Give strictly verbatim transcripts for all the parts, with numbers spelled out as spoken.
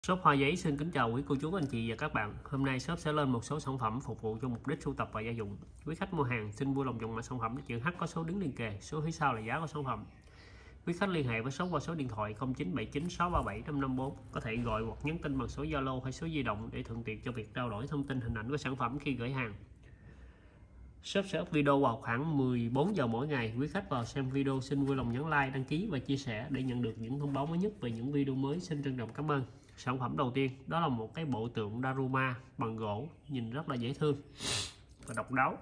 Shop Hoa Giấy xin kính chào quý cô chú anh chị và các bạn. Hôm nay shop sẽ lên một số sản phẩm phục vụ cho mục đích sưu tập và gia dụng. Quý khách mua hàng xin vui lòng dùng mã sản phẩm chữ H có số đứng liền kề, số phía sau là giá của sản phẩm. Quý khách liên hệ với shop qua số điện thoại không chín bảy chín sáu ba bảy năm năm bốn, có thể gọi hoặc nhắn tin bằng số Zalo hay số di động để thuận tiện cho việc trao đổi thông tin hình ảnh của sản phẩm khi gửi hàng. Shop sẽ up video vào khoảng mười bốn giờ mỗi ngày. Quý khách vào xem video xin vui lòng nhấn like, đăng ký và chia sẻ để nhận được những thông báo mới nhất về những video mới. Xin trân trọng cảm ơn. Sản phẩm đầu tiên đó là một cái bộ tượng Daruma bằng gỗ, nhìn rất là dễ thương và độc đáo.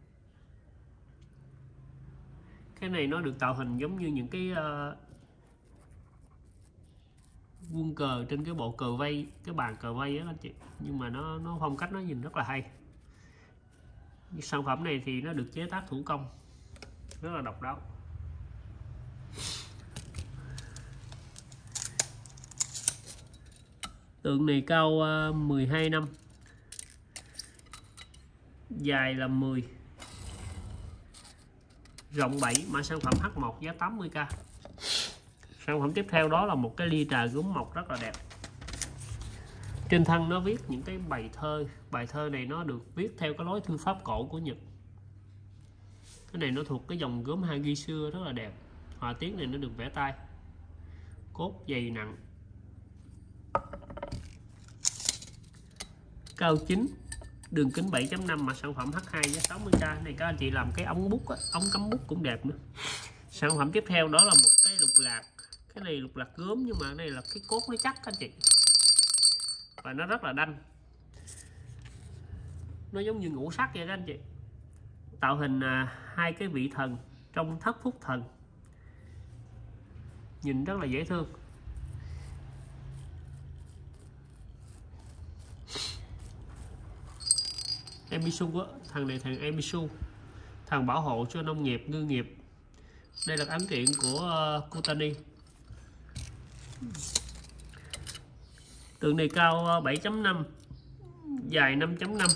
Cái này nó được tạo hình giống như những cái uh, quân cờ trên cái bộ cờ vây, cái bàn cờ vây á anh chị, nhưng mà nó nó phong cách nó nhìn rất là hay. Sản phẩm này thì nó được chế tác thủ công, rất là độc đáo. Tượng này cao mười hai năm, dài là mười, rộng bảy, mã sản phẩm H một, giá tám mươi k. Sản phẩm tiếp theo đó là một cái ly trà gốm mộc rất là đẹp. Trên thân nó viết những cái bài thơ, bài thơ này nó được viết theo cái lối thư pháp cổ của Nhật. Cái này nó thuộc cái dòng gốm Hagi xưa, rất là đẹp. Họa tiết này nó được vẽ tay, cốt dày nặng, cao chín, đường kính bảy chấm năm, mà sản phẩm H hai, giá sáu mươi k. Này các anh chị làm cái ống bút, ống cắm bút cũng đẹp nữa. Sản phẩm tiếp theo đó là một cái lục lạc. Cái này lục lạc gốm nhưng mà cái này là cái cốt nó chắc các anh chị, và nó rất là đanh, nó giống như ngũ sắc vậy các anh chị. Tạo hình à, hai cái vị thần trong thất phúc thần, nhìn rất là dễ thương. Emisu á, thằng này thằng Emisu, thằng bảo hộ cho nông nghiệp ngư nghiệp. Đây là ấn truyện của uh, Kutani. Tượng này cao bảy chấm năm, dài năm chấm năm,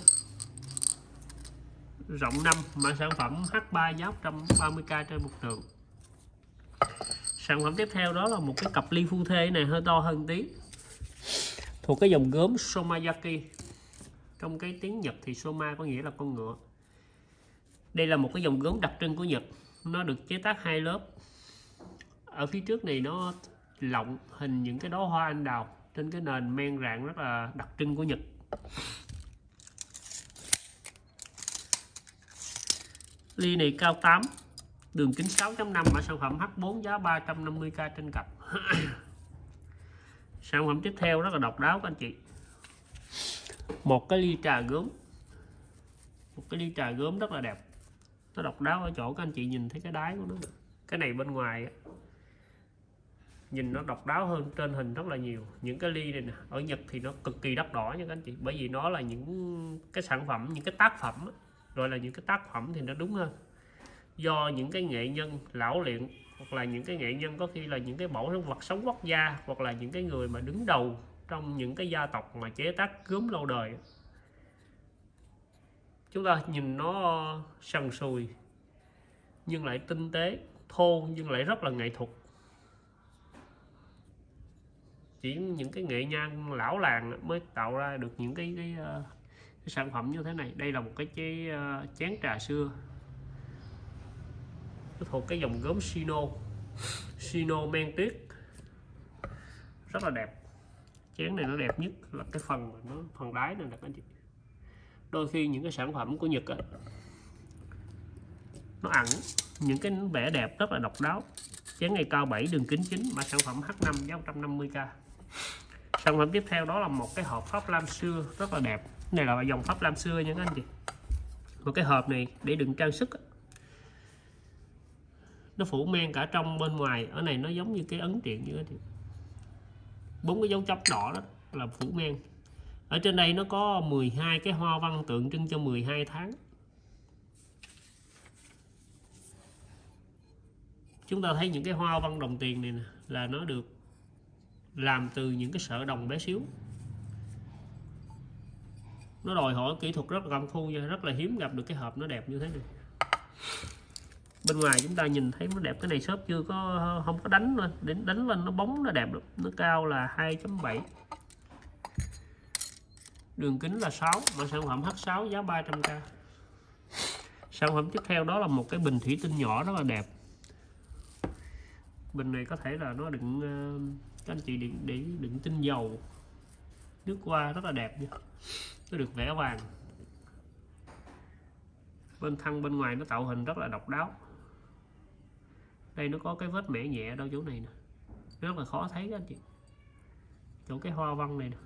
rộng năm, mã sản phẩm H ba, giá một trăm ba mươi k trên một tượng. Sản phẩm tiếp theo đó là một cái cặp ly phu thê, này hơi to hơn tí, thuộc cái dòng gốm Somayaki. Trong cái tiếng Nhật thì Soma có nghĩa là con ngựa. Đây là một cái dòng gốm đặc trưng của Nhật, nó được chế tác hai lớp. Ở phía trước này nó lộng hình những cái đóa hoa anh đào trên cái nền men rạng rất là đặc trưng của Nhật. Ly này cao tám, đường kính sáu chấm năm, mã sản phẩm H bốn, giá ba trăm năm mươi k trên cặp. Sản phẩm tiếp theo rất là độc đáo các anh chị. Một cái ly trà gốm, một cái ly trà gốm rất là đẹp. Nó độc đáo ở chỗ các anh chị nhìn thấy cái đáy của nó. Cái này bên ngoài nhìn nó độc đáo hơn trên hình rất là nhiều. Những cái ly này nè, ở Nhật thì nó cực kỳ đắt đỏ nha các anh chị, bởi vì nó là những cái sản phẩm, những cái tác phẩm, gọi là những cái tác phẩm thì nó đúng hơn. Do những cái nghệ nhân lão luyện, hoặc là những cái nghệ nhân có khi là những cái mẫu vật sống quốc gia, hoặc là những cái người mà đứng đầu trong những cái gia tộc mà chế tác gốm lâu đời. Chúng ta nhìn nó sần sùi nhưng lại tinh tế, thô nhưng lại rất là nghệ thuật. Chỉ những cái nghệ nhân lão làng mới tạo ra được những cái, cái, cái, cái sản phẩm như thế này. Đây là một cái chế, uh, chén trà xưa, nó thuộc cái dòng gốm Shino, Shino men tuyết, rất là đẹp. Chén này nó đẹp nhất là cái phần nó phần đáy này nè các anh chị. Đôi khi những cái sản phẩm của Nhật á, nó ẩn những cái vẻ đẹp rất là độc đáo. Chén này cao bảy, đường kính chín, mã sản phẩm H năm, giá một trăm năm mươi k. Sản phẩm tiếp theo đó là một cái hộp pháp lam xưa rất là đẹp. Cái này là dòng pháp lam xưa nha các anh chị. Một cái hộp này để đựng trang sức á, nó phủ men cả trong bên ngoài. Ở này nó giống như cái ấn truyện như thế, bốn cái dấu chấm đỏ đó là phủ men. Ở trên đây nó có mười hai cái hoa văn tượng trưng cho mười hai tháng. Chúng ta thấy những cái hoa văn đồng tiền này nè, là nó được làm từ những cái sợi đồng bé xíu. Nó đòi hỏi kỹ thuật rất là công phu, rất là hiếm gặp được cái hộp nó đẹp như thế này. Bên ngoài chúng ta nhìn thấy nó đẹp. Cái này shop chưa có, không có đánh lên, đến đánh lên nó bóng nó đẹp được. Nó cao là hai chấm bảy, đường kính là sáu, mã sản phẩm H sáu, giá ba trăm k. Sản phẩm tiếp theo đó là một cái bình thủy tinh nhỏ rất là đẹp. Bình này có thể là nó đựng, các anh chị đựng để đựng tinh dầu, nước hoa, rất là đẹp nha. Nó được vẽ vàng, bên thân bên ngoài nó tạo hình rất là độc đáo. Đây nó có cái vết mẻ nhẹ ở đâu chỗ này nè, rất là khó thấy các anh chị, chỗ cái hoa văn này nè,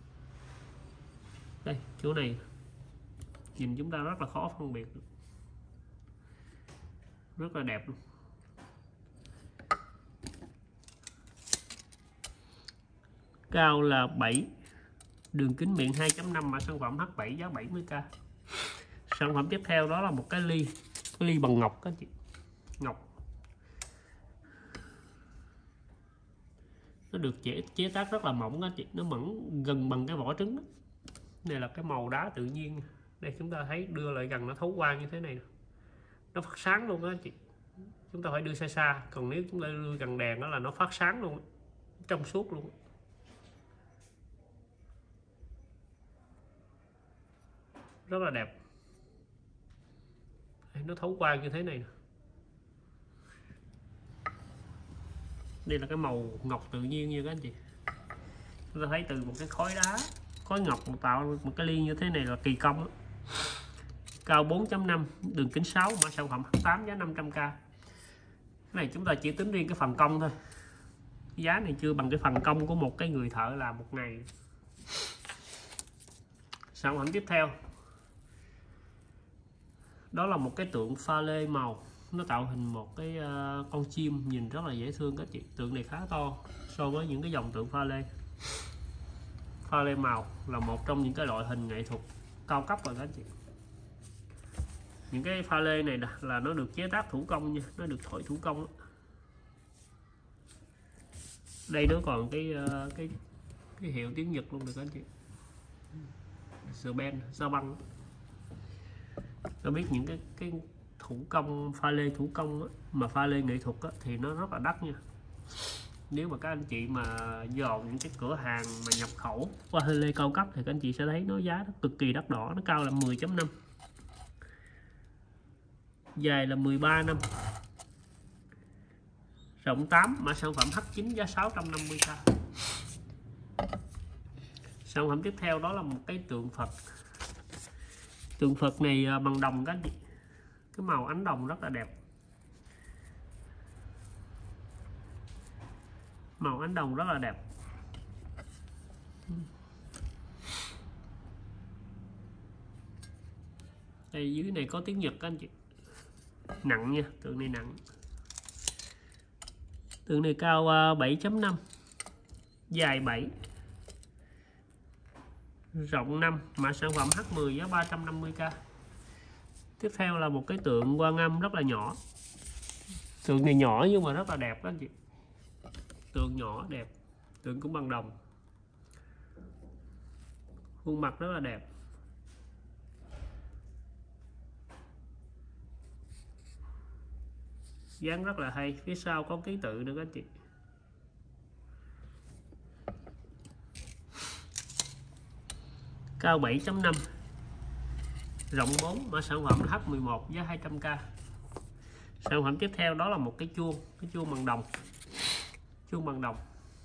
đây chỗ này nhìn chúng ta rất là khó phân biệt, rất là đẹp luôn. Cao là bảy, đường kính miệng hai chấm năm, mã sản phẩm H bảy, giá bảy mươi k. Sản phẩm tiếp theo đó là một cái ly, cái ly bằng ngọc các chị, ngọc. Nó được chế, chế tác rất là mỏng các chị, nó mỏng gần bằng cái vỏ trứng đó. Này là cái màu đá tự nhiên. Đây chúng ta thấy đưa lại gần nó thấu quang như thế này, nó phát sáng luôn đó chị. Chúng ta phải đưa xa xa, còn nếu chúng ta đưa gần đèn đó là nó phát sáng luôn, trong suốt luôn. Rất là đẹp. Nó thấu quang như thế này nè. Đây là cái màu ngọc tự nhiên như các anh chị. Chúng ta thấy từ một cái khối đá, khối ngọc tạo một cái ly như thế này là kỳ công đó. Cao bốn chấm năm, đường kính sáu, mã sản phẩm H tám, giá năm trăm k. Cái này chúng ta chỉ tính riêng cái phần công thôi. Giá này chưa bằng cái phần công của một cái người thợ làm một ngày. Sản phẩm tiếp theo đó là một cái tượng pha lê màu, nó tạo hình một cái uh, con chim nhìn rất là dễ thương các chị. Tượng này khá to so với những cái dòng tượng pha lê. Pha lê màu là một trong những cái loại hình nghệ thuật cao cấp rồi các chị. Những cái pha lê này là nó được chế tác thủ công nha, nó được thổi thủ công đó. Đây nó còn cái uh, cái cái hiệu tiếng Nhật luôn được các anh chị, Sben, Sa băng. Tôi biết những cái cái thủ công, pha lê thủ công á, mà pha lê nghệ thuật á, thì nó rất là đắt nha. Nếu mà các anh chị mà dò những cái cửa hàng mà nhập khẩu pha lê cao cấp thì các anh chị sẽ thấy nó giá nó cực kỳ đắt đỏ. Nó cao là mười chấm năm, dài là mười ba năm, rộng tám, mã sản phẩm H chín, giá sáu trăm năm mươi k. Sản phẩm tiếp theo đó là một cái tượng Phật. Tượng Phật này bằng đồng các anh chị, cái màu ánh đồng rất là đẹp, màu ánh đồng rất là đẹp. Đây dưới này có tiếng Nhật các anh chị, nặng nha, tượng này nặng. Tượng này cao bảy chấm năm, dài bảy, rộng năm, mã sản phẩm H mười, giá ba trăm năm mươi k. Tiếp theo là một cái tượng Quan Âm rất là nhỏ. Tượng này nhỏ nhưng mà rất là đẹp các anh chị. Tượng nhỏ đẹp, tượng cũng bằng đồng, khuôn mặt rất là đẹp. Dáng rất là hay, phía sau có ký tự nữa các anh chị. Cao bảy chấm năm, rộng bốn, mã sản phẩm H mười một, giá hai trăm k. Sản phẩm tiếp theo đó là một cái chuông, cái chuông bằng đồng, chuông bằng đồng.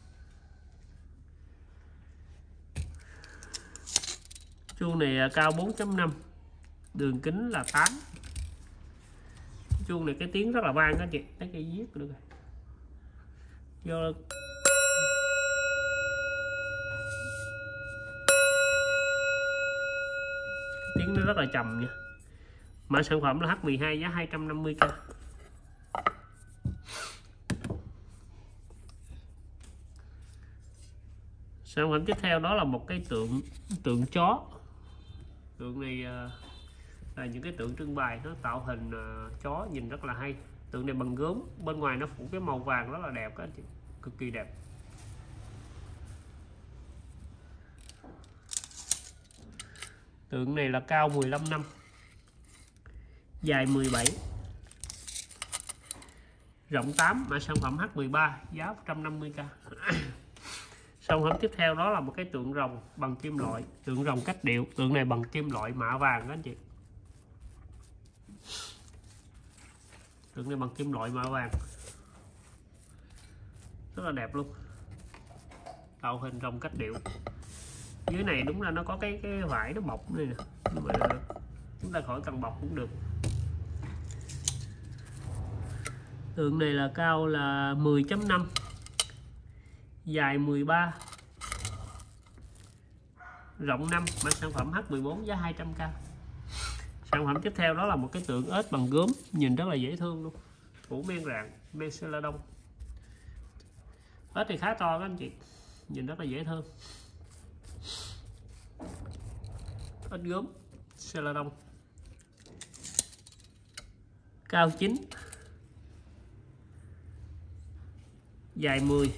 Chuông này cao bốn chấm năm, đường kính là tám. Chuông này cái tiếng rất là vang các chị, lấy cây viết được rồi. Do tiếng nó rất là trầm nha. Mã sản phẩm là H mười hai, giá hai trăm năm mươi k. Sản phẩm tiếp theo đó là một cái tượng tượng chó. Tượng này là những cái tượng trưng bày, nó tạo hình chó nhìn rất là hay. Tượng này bằng gốm, bên ngoài nó phủ cái màu vàng rất là đẹp các anh chị, cực kỳ đẹp. Tượng này là cao mười lăm năm, dài mười bảy, rộng tám, mã sản phẩm H mười ba, giá một trăm năm mươi k. Sản phẩm tiếp theo đó là một cái tượng rồng bằng kim loại, tượng rồng cách điệu. Tượng này bằng kim loại mạ vàng các anh chị. Tượng này bằng kim loại mạ vàng, rất là đẹp luôn. Tạo hình rồng cách điệu. Dưới này đúng là nó có cái cái vải nó bọc này nè, nhưng mà chúng ta khỏi cần bọc cũng được. Tượng này là cao là mười chấm năm, dài mười ba, rộng năm, mã sản phẩm H mười bốn, giá hai trăm k. Sản phẩm tiếp theo đó là một cái tượng ếch bằng gốm, nhìn rất là dễ thương luôn, phủ men rạng, men Celadon. Ếch thì khá to các anh chị, nhìn rất là dễ thương. Ếch gốm Celadon, cao chín, dài mười,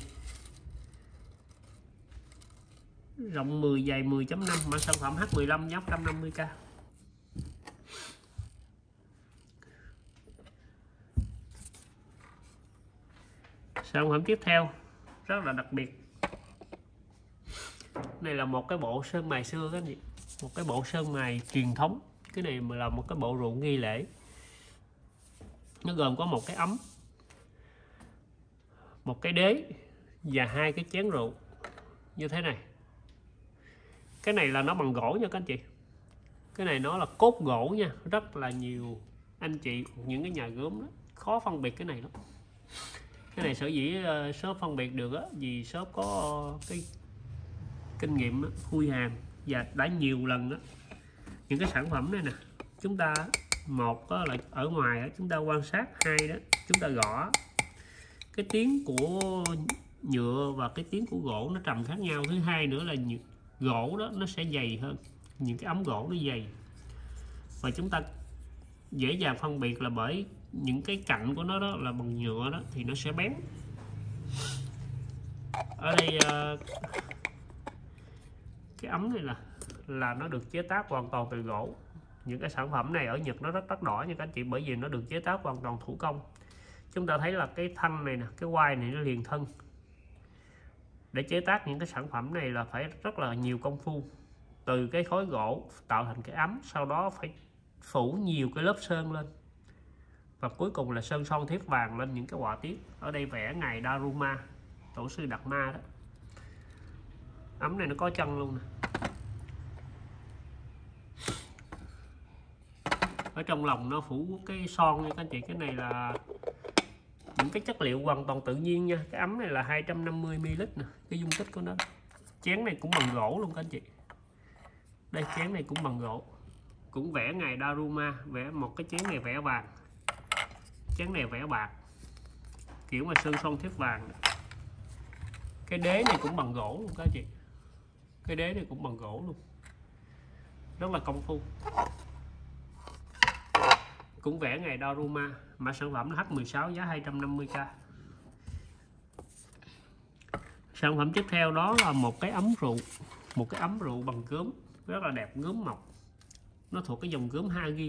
rộng mười, dài mười chấm năm, mã sản phẩm H mười lăm, giá một trăm năm mươi k. Sản phẩm tiếp theo rất là đặc biệt. Này là một cái bộ sơn mài xưa các anh chị, một cái bộ sơn mài truyền thống. Cái này mà là một cái bộ rượu nghi lễ. Nó gồm có một cái ấm, một cái đế và hai cái chén rượu như thế này. Cái này là nó bằng gỗ nha các anh chị. Cái này nó là cốt gỗ nha. Rất là nhiều anh chị, những cái nhà gốm đó, khó phân biệt cái này lắm. Cái này sở dĩ uh, shop phân biệt được á, vì shop có uh, cái kinh nghiệm đó, khui hàng và đã nhiều lần đó. Những cái sản phẩm này nè, chúng ta một đó là ở ngoài đó, chúng ta quan sát, hai đó chúng ta gõ, cái tiếng của nhựa và cái tiếng của gỗ nó trầm khác nhau. Thứ hai nữa là gỗ đó nó sẽ dày hơn, những cái ống gỗ nó dày, và chúng ta dễ dàng phân biệt là bởi những cái cạnh của nó đó là bằng nhựa đó thì nó sẽ bén. Ở đây cái ấm này là là nó được chế tác hoàn toàn từ gỗ. Những cái sản phẩm này ở Nhật nó rất đắt đỏ nha các anh chị, bởi vì nó được chế tác hoàn toàn thủ công. Chúng ta thấy là cái thân này nè, cái quai này nó liền thân. Để chế tác những cái sản phẩm này là phải rất là nhiều công phu, từ cái khối gỗ tạo thành cái ấm, sau đó phải phủ nhiều cái lớp sơn lên, và cuối cùng là sơn son thiếp vàng lên những cái họa tiết. Ở đây vẽ ngài Daruma, tổ sư Đạt Ma đó. Ấm này nó có chân luôn nè. Ở trong lòng nó phủ cái son nha các anh chị. Cái này là những cái chất liệu hoàn toàn tự nhiên nha. Cái ấm này là hai trăm năm mươi mi li lít nè, cái dung tích của nó. Chén này cũng bằng gỗ luôn các anh chị. Đây, chén này cũng bằng gỗ, cũng vẽ ngài Daruma. Vẽ một cái chén này vẽ vàng, chén này vẽ bạc, kiểu mà sơn son thiếp vàng. Cái đế này cũng bằng gỗ luôn các anh chị. Cái đế này cũng bằng gỗ luôn, rất là công phu. Cũng vẽ ngài Daruma, mã sản phẩm H mười sáu, giá hai trăm năm mươi k. Sản phẩm tiếp theo đó là một cái ấm rượu, một cái ấm rượu bằng gốm, rất là đẹp, gốm mộc. Nó thuộc cái dòng gốm Hagi.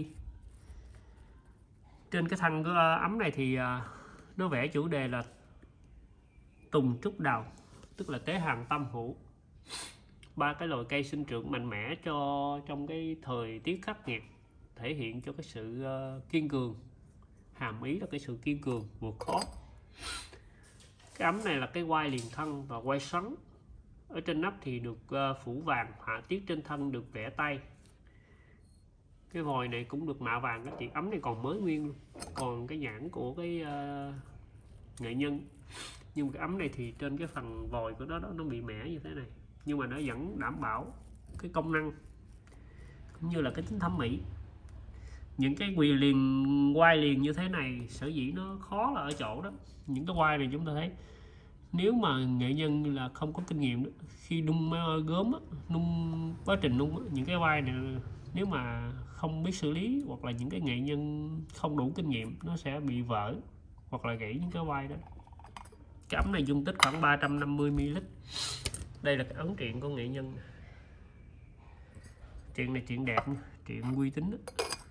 Trên cái thân của ấm này thì nó vẽ chủ đề là tùng trúc đào, tức là tế hàn tam hữu, ba cái loài cây sinh trưởng mạnh mẽ cho trong cái thời tiết khắc nghiệt, thể hiện cho cái sự uh, kiên cường, hàm ý là cái sự kiên cường vượt khó. Cái ấm này là cái quai liền thân và quai xoắn. Ở trên nắp thì được uh, phủ vàng, họa tiết trên thân được vẽ tay. Cái vòi này cũng được mạ vàng các chị. Ấm này còn mới nguyên luôn, còn cái nhãn của cái uh, nghệ nhân. Nhưng cái ấm này thì trên cái phần vòi của nó đó, nó bị mẻ như thế này, nhưng mà nó vẫn đảm bảo cái công năng cũng như là cái tính thẩm mỹ. Những cái quỳ liền, quai liền như thế này sở dĩ nó khó là ở chỗ đó. Những cái quai này chúng ta thấy, nếu mà nghệ nhân là không có kinh nghiệm đó, khi nung gốm đó, nung quá trình nung đó, những cái quai này nếu mà không biết xử lý, hoặc là những cái nghệ nhân không đủ kinh nghiệm, nó sẽ bị vỡ hoặc là gãy những cái quai đó. Cái ấm này dung tích khoảng ba trăm năm mươi mi li lít. Đây là cái ấn triện của nghệ nhân. Triện này triện đẹp nha, triện uy tín đó.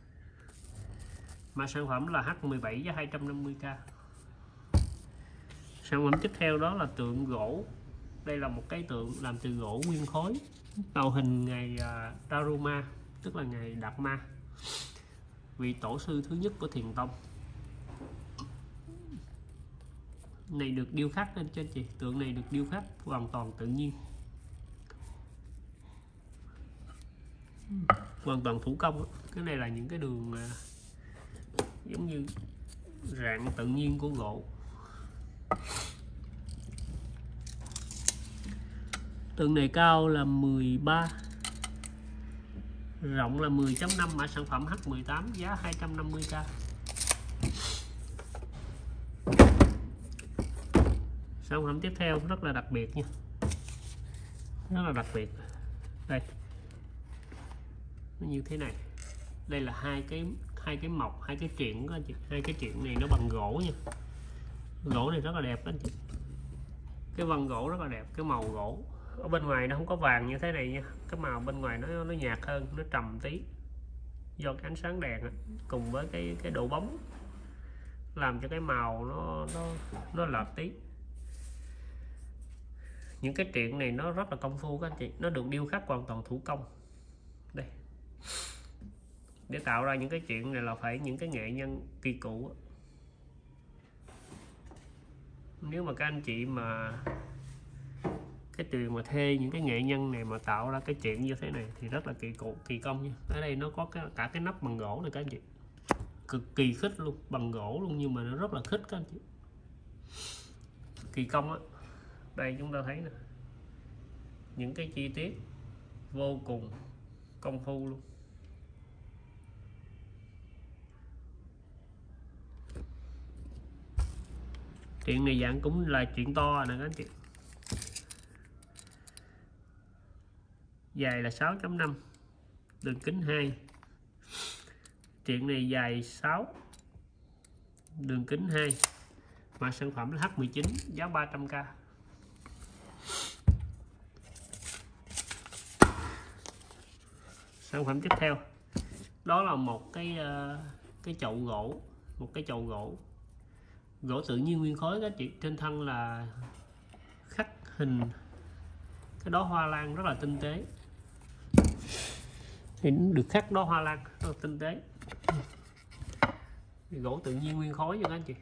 Mà sản phẩm là H mười bảy, giá hai trăm năm mươi k. Sản phẩm tiếp theo đó là tượng gỗ Đây là một cái tượng làm từ gỗ nguyên khối, tạo hình ngày uh, Daruma, tức là ngày Đạt Ma, vị tổ sư thứ nhất của Thiền tông. Này được điêu khắc lên trên chị, tượng này được điêu khắc hoàn toàn tự nhiên, hoàn toàn thủ công. Cái này là những cái đường uh, giống như rạn tự nhiên của gỗ. Tượng này cao là mười ba, rộng là mười chấm năm, mã sản phẩm H mười tám, giá hai trăm năm mươi k. Sản phẩm tiếp theo rất là đặc biệt nha, rất là đặc biệt. Đây, nó như thế này. Đây là hai cái hai cái mộc, hai cái triện đó anh chị. Hai cái triện này nó bằng gỗ nha. Gỗ này rất là đẹp đó anh chị. Cái vân gỗ rất là đẹp, cái màu gỗ ở bên ngoài nó không có vàng như thế này nha, cái màu bên ngoài nó nó nhạt hơn, nó trầm tí, do cái ánh sáng đèn cùng với cái cái độ bóng làm cho cái màu nó nó nó lợt tí. Những cái triện này nó rất là công phu các anh chị, nó được điêu khắc hoàn toàn thủ công. Đây, để tạo ra những cái triện này là phải những cái nghệ nhân kỳ cựu. Nếu mà các anh chị mà cái tiền mà thuê những cái nghệ nhân này mà tạo ra cái chuyện như thế này thì rất là kỳ cụ kỳ công nha. Ở đây nó có cái, cả cái nắp bằng gỗ này các anh chị, cực kỳ khít luôn, bằng gỗ luôn, nhưng mà nó rất là khít các anh chị, kỳ công á. Đây chúng ta thấy nè, những cái chi tiết vô cùng công phu luôn. Chuyện này dạng cũng là chuyện to nè các anh chị. Dài là sáu chấm năm, đường kính hai. Chuyện này dài sáu, đường kính hai, mã sản phẩm là H mười chín, giá ba trăm k. Sản phẩm tiếp theo đó là một cái cái chậu gỗ, một cái chậu gỗ gỗ tự nhiên nguyên khối các chị. Trên thân là khắc hình cái đóa hoa lan rất là tinh tế, thì được khắc đóa hoa lan rất là tinh tế. Gỗ tự nhiên nguyên khối nha các anh chị.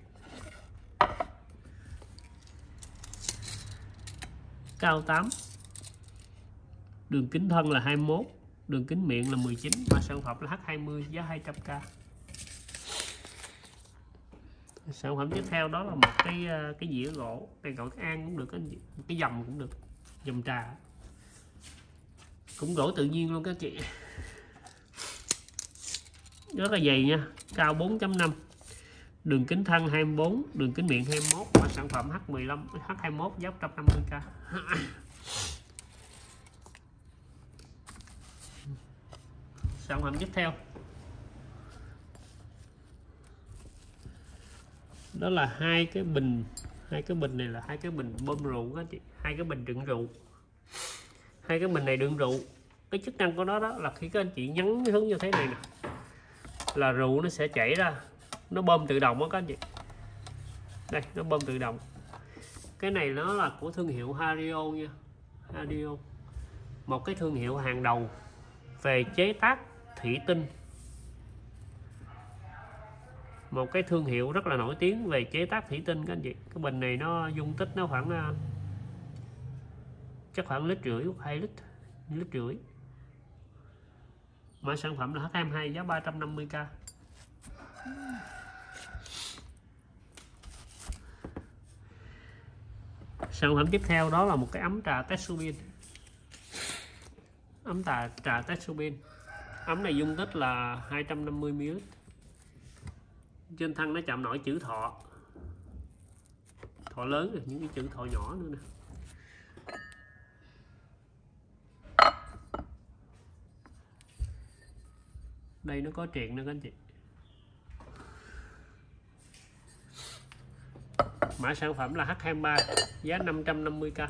Cao tám, đường kính thân là hai mươi mốt, đường kính miệng là mười chín, và sản phẩm là H hai mươi, giá hai trăm k. Sản phẩm tiếp theo đó là một cái cái dĩa gỗ, đây gọi cái an cũng được anh chị, một cái dầm cũng được, dầm trà, cũng gỗ tự nhiên luôn các chị, rất là dày nha, cao bốn chấm năm, đường kính thân hai mươi bốn, đường kính miệng hai mươi mốt, và sản phẩm H mười lăm, H hai mươi mốt, giá một trăm năm mươi k. Sản phẩm tiếp theo đó là hai cái bình, hai cái bình này là hai cái bình bơm rượu các chị, hai cái bình đựng rượu. Hai cái bình này đựng rượu, cái chức năng của nó đó là khi các anh chị nhấn hướng như thế này nè, là rượu nó sẽ chảy ra, nó bơm tự động đó các anh chị. Đây, nó bơm tự động. Cái này nó là của thương hiệu Hario nha, Hario, một cái thương hiệu hàng đầu về chế tác thủy tinh, một cái thương hiệu rất là nổi tiếng về chế tác thủy tinh các anh chị. Cái bình này nó dung tích nó khoảng chắc khoảng lít rưỡi hoặc hai lít, lít rưỡi. Mã sản phẩm là H hai mươi hai, giá ba trăm năm mươi k. Sản phẩm tiếp theo đó là một cái ấm trà Tetsubin, ấm trà trà Tetsubin. Ấm này dung tích là hai trăm năm mươi mi li lít. Trên thân nó chạm nổi chữ thọ, thọ lớn rồi, những cái chữ thọ nhỏ nữa nè. Đây nó có triện nữa các anh chị. Mã sản phẩm là H hai mươi ba, giá năm trăm năm mươi k.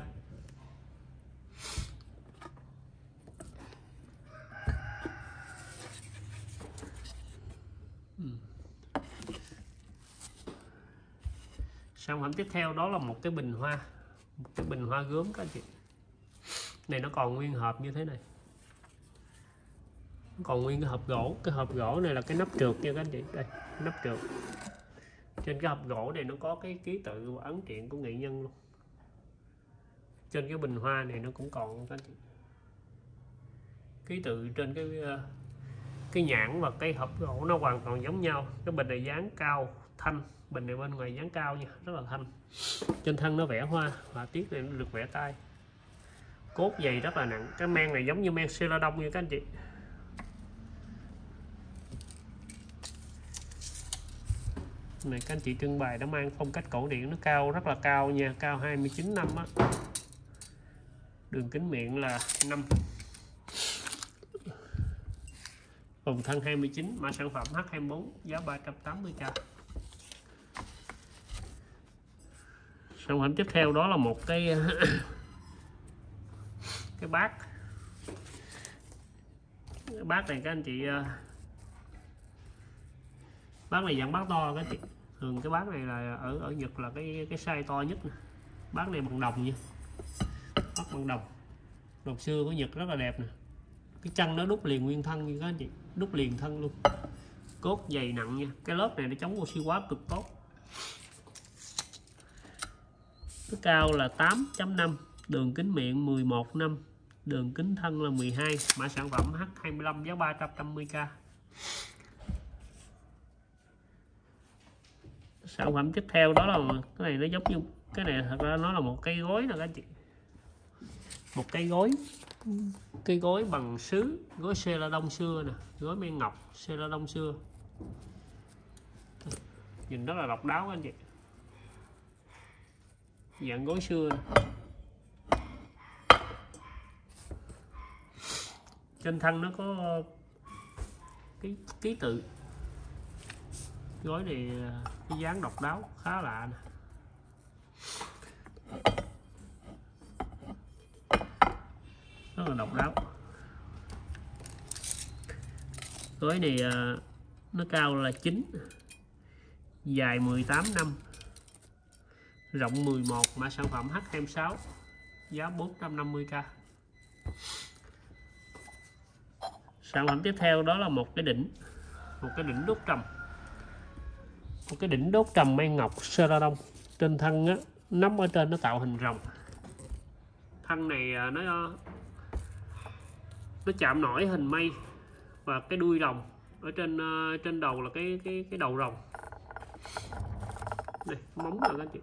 Sản phẩm tiếp theo đó là một cái bình hoa, một cái bình bình hoa gốm các anh chị. Này nó còn nguyên hộp như thế này, còn nguyên cái hộp gỗ. Cái hộp gỗ này là cái nắp trượt nha các anh chị. Đây, nắp trượt. Trên cái hộp gỗ này nó có cái ký tự và ấn truyện của nghệ nhân luôn. Trên cái bình hoa này nó cũng còn các anh chị. Ký tự trên cái cái nhãn và cái hộp gỗ nó hoàn toàn giống nhau. Cái bình này dáng cao thanh, bình này bên ngoài dáng cao nha, rất là thanh. Trên thân nó vẽ hoa, họa tiết này nó được vẽ tay. Cốt dày rất là nặng. Cái men này giống như men Celadon nha các anh chị. Này các anh chị trưng bày nó mang phong cách cổ điển, nó cao rất là cao nha, cao hai mươi chín năm á. Đường kính miệng là năm. Vùng thân hai mươi chín, mã sản phẩm H hai mươi bốn, giá ba trăm tám mươi k. Sản phẩm tiếp theo đó là một cái cái bát. Cái bát này các anh chị, bát này dạng bát to các anh chị. Thường cái bát này là ở ở Nhật là cái cái size to nhất nè. Bát này bằng đồng nha, bát bằng đồng, đồng xưa của Nhật rất là đẹp nè. Cái chân nó đúc liền nguyên thân như các anh chị, đúc liền thân luôn. Cốt dày nặng nha. Cái lớp này nó chống oxy hóa cực tốt. Cái cao là tám chấm năm, đường kính miệng mười một năm, đường kính thân là mười hai, mã sản phẩm H hai mươi lăm, giá ba trăm năm mươi k. Sản phẩm tiếp theo đó là cái này, nó giống như cái này, thật ra nó là một cây gối nè các anh chị. Một cây gối, cây gối bằng sứ, gối Celadon xưa nè, gối men ngọc Celadon xưa. Nhìn rất là độc đáo các anh chị. Dạng gối xưa nè. Trên thân nó có cái ký tự. Gối này cái dáng độc đáo khá lạ nè. Rất là độc đáo. Gối này nó cao là chín, dài mười tám năm, rộng mười một, mã sản phẩm H hai mươi sáu, giá bốn trăm năm mươi k. Sản phẩm tiếp theo đó là một cái đỉnh, một cái đỉnh đốt trầm, một cái đỉnh đốt trầm men ngọc Celadon. Trên thân á, nắm ở trên nó tạo hình rồng. Thân này nó nó chạm nổi hình mây và cái đuôi rồng. Ở trên trên đầu là cái cái cái đầu rồng. Đây, móng rồi các anh chị.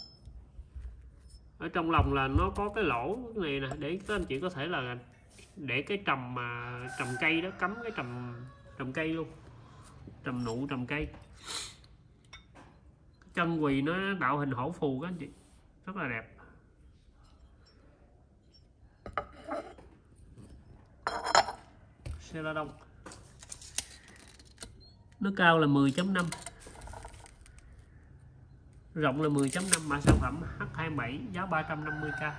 Ở trong lòng là nó có cái lỗ này nè, để các anh chị có thể là để cái trầm mà trầm cây đó, cắm cái trầm trầm cây luôn, trầm nụ trầm cây. Chân quỳ nó tạo hình hổ phù các anh chị, rất là đẹp. Celadon. Nó cao là mười chấm năm, rộng là mười chấm năm, mã sản phẩm H hai mươi bảy, giá ba trăm năm mươi k.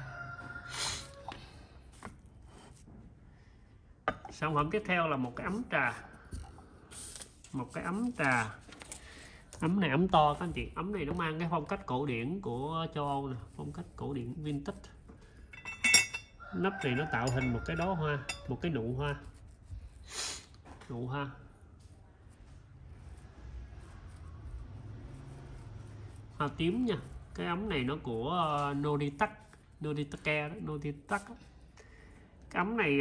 Sản phẩm tiếp theo là một cái ấm trà. Một cái ấm trà. Ấm này ấm to các anh chị. Ấm này nó mang cái phong cách cổ điển của châu Âu nè, phong cách cổ điển vintage. Nắp này nó tạo hình một cái đóa hoa, một cái nụ hoa. Nụ hoa. Hoa tím nha. Cái ấm này nó của Noditake, Noditake đó, Noditake. Cái ấm này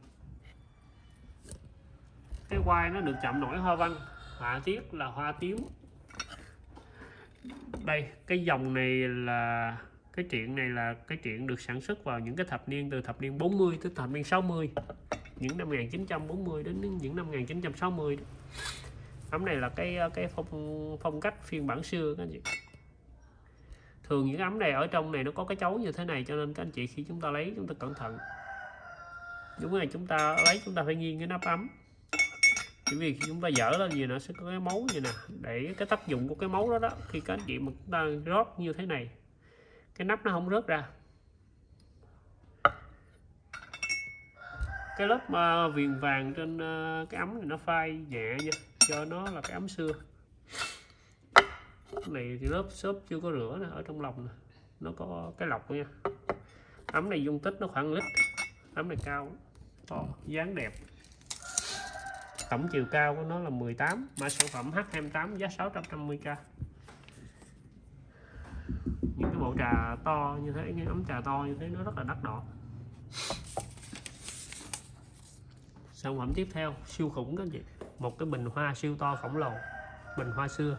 cái quai nó được chạm nổi hoa văn, họa tiết là hoa tím. Đây, cái dòng này là cái truyện này là cái truyện được sản xuất vào những cái thập niên từ thập niên bốn mươi tới thập niên sáu mươi, những năm một nghìn chín trăm bốn mươi đến những năm một nghìn chín trăm sáu mươi. Ấm này là cái cái phong phong cách phiên bản xưa các anh chị. Thường những ấm này ở trong này nó có cái chấu như thế này, cho nên các anh chị khi chúng ta lấy chúng ta cẩn thận. Đúng rồi, chúng ta lấy chúng ta phải nghiêng cái nắp ấm. Bởi vì khi chúng ta dở lên gì nó sẽ có cái máu như nè, để cái tác dụng của cái máu đó đó, khi các anh chị mà chúng ta rót như thế này, cái nắp nó không rớt ra. Cái lớp uh, viền vàng trên uh, cái ấm này nó phai nhẹ nha, cho nó là cái ấm xưa. Cái này thì lớp xốp chưa có rửa nè, ở trong lòng nè, nó có cái lọc nha. Ấm này dung tích nó khoảng lít. Ấm này cao, to, dáng đẹp. Tổng chiều cao của nó là mười tám, mã sản phẩm H hai tám, giá sáu trăm năm mươi k. Những cái bộ trà to như thế, những ấm trà to như thế nó rất là đắt đỏ. Sản phẩm tiếp theo siêu khủng các anh chị, một cái bình hoa siêu to khổng lồ, bình hoa xưa.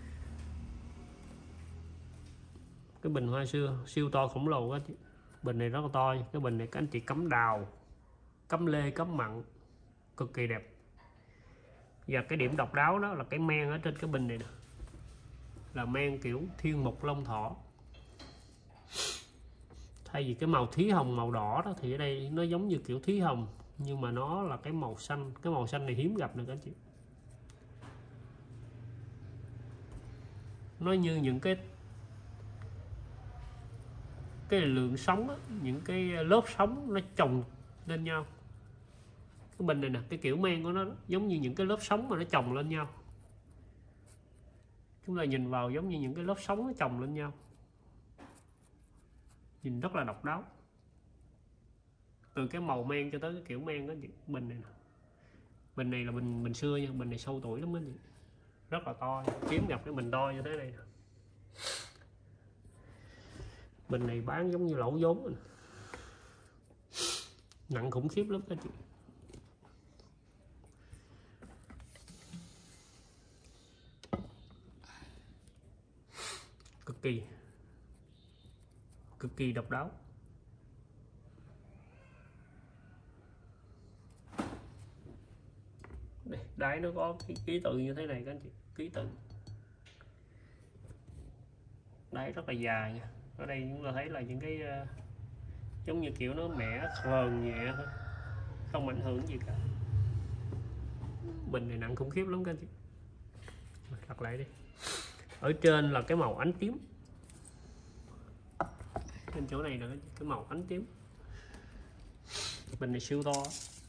Cái bình hoa xưa siêu to khổng lồ á, bình này rất là to. Cái bình này các anh chị cắm đào, cắm lê, cắm mặn, cực kỳ đẹp. Và cái điểm độc đáo đó là cái men ở trên cái bình này nè, là men kiểu thiên mục long thọ. Thay vì cái màu thí hồng màu đỏ đó thì ở đây nó giống như kiểu thí hồng, nhưng mà nó là cái màu xanh. Cái màu xanh này hiếm gặp nè các anh chị. Nó như những cái cái lượng sóng đó, những cái lớp sóng nó chồng lên nhau. Cái bình này nè, cái kiểu men của nó giống như những cái lớp sóng mà nó chồng lên nhau. Chúng ta nhìn vào giống như những cái lớp sóng nó chồng lên nhau, nhìn rất là độc đáo. Từ cái màu men cho tới cái kiểu men đó, bình này nè. Bình này là bình bình xưa nha, bình này sâu tuổi lắm đó, rất là to, kiếm gặp cái bình to như thế này nè. Bình này bán giống như lỗ vốn rồi. Nặng khủng khiếp lắm các chị. Cực kỳ cực kỳ độc đáo. Đây, đáy nó có cái ký tự như thế này các anh chị, ký tự. Đáy rất là dài nha. Ở đây chúng ta thấy là những cái uh, giống như kiểu nó mẻ khờn nhẹ thôi, không ảnh hưởng gì cả. Bình này nặng khủng khiếp lắm các anh chị. Đặt lại đi. Ở trên là cái màu ánh tím, trên chỗ này là cái màu ánh tím. Bình này siêu to,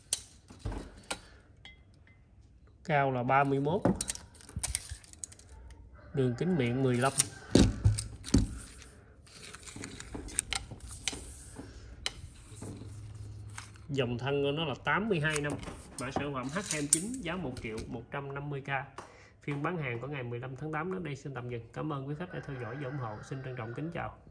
cao là ba mươi mốt, đường kính miệng mười lăm. Dòng thân của nó là tám mươi hai năm, mã sản phẩm H hai chín, giá một triệu một trăm năm mươi k. Phiên bán hàng của ngày mười lăm tháng tám đến đây xin tạm dừng. Cảm ơn quý khách đã theo dõi và ủng hộ. Xin trân trọng kính chào.